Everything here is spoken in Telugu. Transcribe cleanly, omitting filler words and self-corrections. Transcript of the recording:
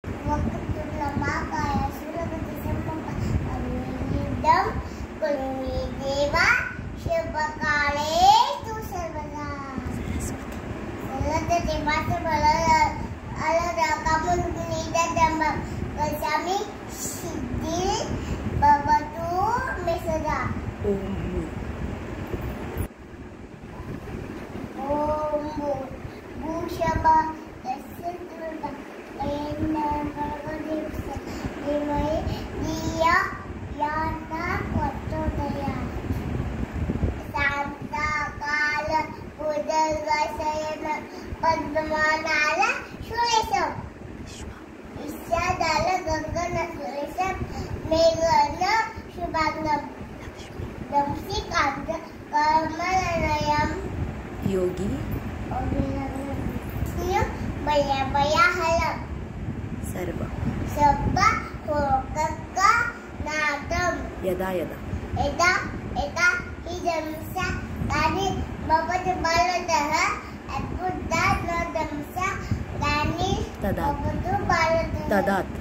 పద్మనాల సురేశం ఇష్టాదాల గంగన సురేశం మేఘన శుభాంగం దంసికాంత కమలనయం యోగి భయ భయహలం సర్వ సబ్బ హోకక్క నాదం యదా యదా ఎదా ఎదా హిజంస కాని బబద బాలదహ అద్భుత నదంస కాని తదాత్ బబద బాలదహ తదాత్